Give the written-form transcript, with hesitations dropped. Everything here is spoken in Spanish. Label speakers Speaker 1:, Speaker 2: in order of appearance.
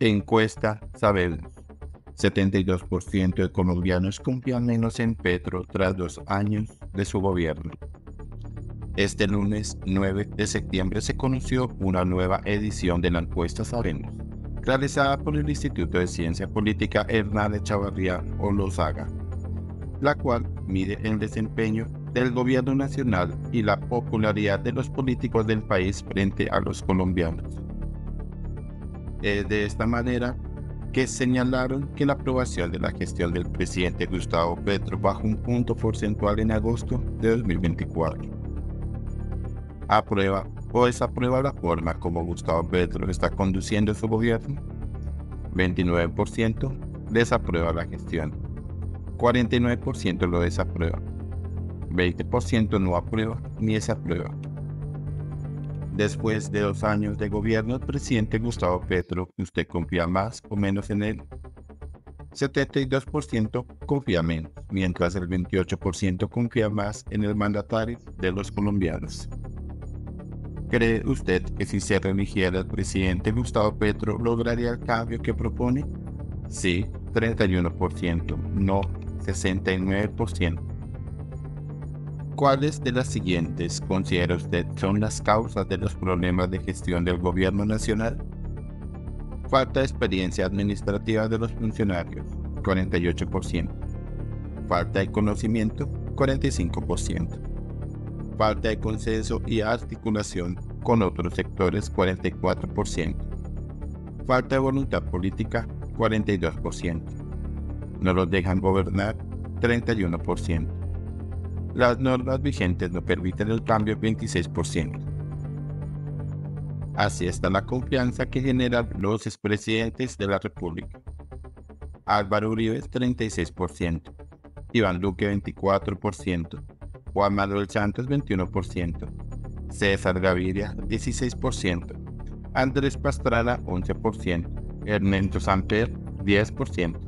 Speaker 1: Encuesta Saber. 72% de colombianos confían menos en Petro tras 2 años de su gobierno. Este lunes 9 de septiembre se conoció una nueva edición de la encuesta Sabemos, realizada por el Instituto de Ciencia Política Hernán Echavarría Olozaga, la cual mide el desempeño del gobierno nacional y la popularidad de los políticos del país frente a los colombianos. De esta manera que señalaron que la aprobación de la gestión del presidente Gustavo Petro bajó un punto porcentual en agosto de 2024. ¿Aprueba o desaprueba la forma como Gustavo Petro está conduciendo su gobierno? 29% desaprueba la gestión, 49% lo desaprueba, 20% no aprueba ni desaprueba. Después de 2 años de gobierno del presidente Gustavo Petro, ¿usted confía más o menos en él? 72% confía menos, mientras el 28% confía más en el mandatario de los colombianos. ¿Cree usted que si se reeligiera el presidente Gustavo Petro lograría el cambio que propone? Sí, 31%, no, 69%. ¿Cuáles de las siguientes considera usted son las causas de los problemas de gestión del gobierno nacional? Falta de experiencia administrativa de los funcionarios, 48%. Falta de conocimiento, 45%. Falta de consenso y articulación con otros sectores, 44%. Falta de voluntad política, 42%. No los dejan gobernar, 31%. Las normas vigentes no permiten el cambio, 26%. Así está la confianza que generan los expresidentes de la República. Álvaro Uribe, 36%. Iván Duque, 24%. Juan Manuel Santos, 21%. César Gaviria, 16%. Andrés Pastrana, 11%. Ernesto Samper, 10%.